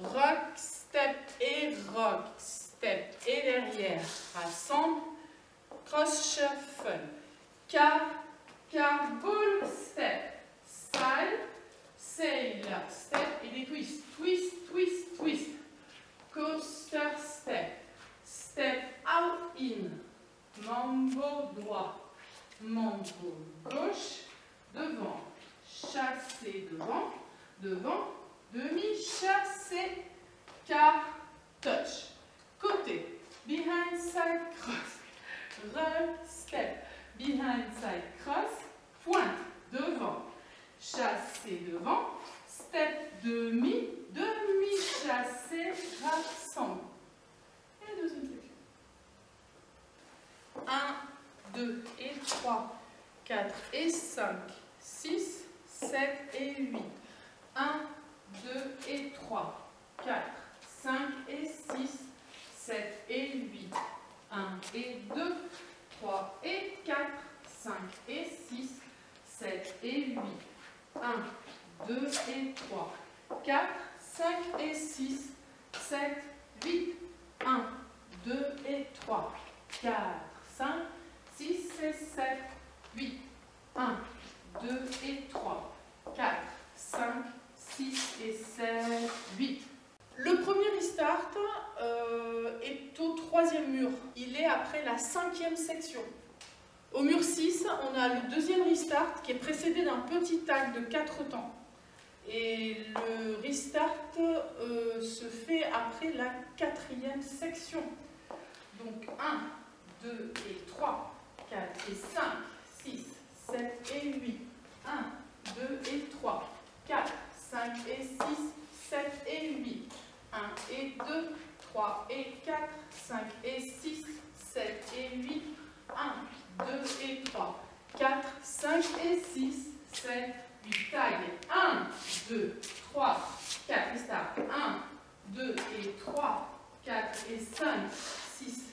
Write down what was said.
rock, step et rock, step et derrière, rassemble, cross shuffle, car, ball, step, side, sailor, step et des twists, twist, twist, twist, coaster, step, step out, in, mambo droit, mambo gauche, devant, chassé devant, devant, demi-chassé, car, touch, côté, behind, side, cross, roll, step, behind, side, cross, pointe, devant, chassé devant, step, demi, demi-chassé, rassemble. Et la deuxième section. 1, 2 et 3, 4 et 5, 6, 7 et 8. 1, 2 et 3, 4, 5 et 6, 7 et 8. 1 et 2, 3 et 4, 5 et 6, 7 et 8. 1, 2 et 3, 4, 5 et 6, 7, 8. 1, 2 et 3, 4, 5, 6 et 7, 8. 1, 2 et 3, 4, 5, 6 et 7, 8. Le premier restart est au troisième mur. Il est après la cinquième section. Au mur 6, on a le deuxième restart qui est précédé d'un petit tag de 4 temps. Et le restart se fait après la quatrième section. Donc 1, 2 et 3, 4 et 5, 6, 7 et 8. 1, 2 et 3, 4, 5 et 6, 7 et 8. 1 et 2, 3 et 4, 5 et 6, 7 et 8. 1, 2 et 3, 4, 5 et 6, 7, 8. Tag. 1, 2, 3, 4. Restart. 1, 2 et 3, 4 et 5, 6,